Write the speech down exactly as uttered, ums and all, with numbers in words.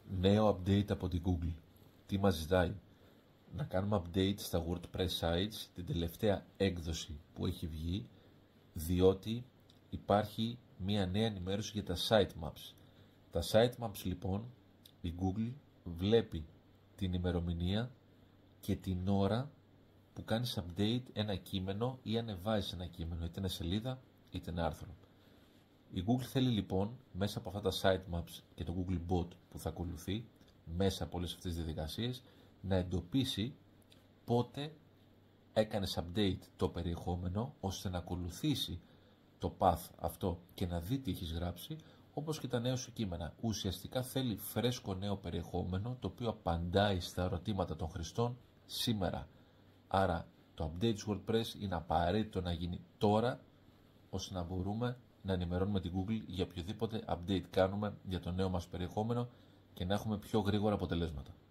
Νέο update από την Google. Τι μας ζητάει? Να κάνουμε update στα WordPress sites την τελευταία έκδοση που έχει βγει, διότι υπάρχει μια νέα ενημέρωση για τα sitemaps. Τα sitemaps λοιπόν, η Google βλέπει την ημερομηνία και την ώρα που κάνεις update ένα κείμενο ή ανεβάζεις ένα κείμενο, είτε είναι σελίδα είτε είναι άρθρο. Η Google θέλει λοιπόν μέσα από αυτά τα sitemaps και το Google Bot που θα ακολουθεί, μέσα από όλες αυτές τις διαδικασίες, να εντοπίσει πότε έκανες update το περιεχόμενο, ώστε να ακολουθήσει το path αυτό και να δει τι έχεις γράψει, όπως και τα νέα σου κείμενα. Ουσιαστικά θέλει φρέσκο νέο περιεχόμενο, το οποίο απαντάει στα ερωτήματα των χρηστών σήμερα. Άρα το update του WordPress είναι απαραίτητο να γίνει τώρα, ώστε να μπορούμε να ενημερώνουμε την Google για οποιοδήποτε update κάνουμε για το νέο μας περιεχόμενο και να έχουμε πιο γρήγορα αποτελέσματα.